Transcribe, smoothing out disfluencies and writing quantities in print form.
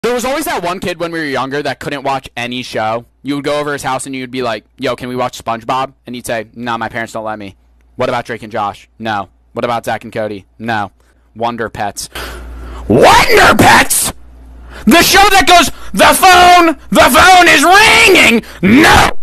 There was always that one kid when we were younger that couldn't watch any show. You would go over his house and you'd be like, yo, can we watch SpongeBob? And he'd say, no, my parents don't let me. What about Drake and Josh? No. What about Zach and Cody? No. Wonder Pets. Wonder Pets? The show that goes, the phone is ringing! No!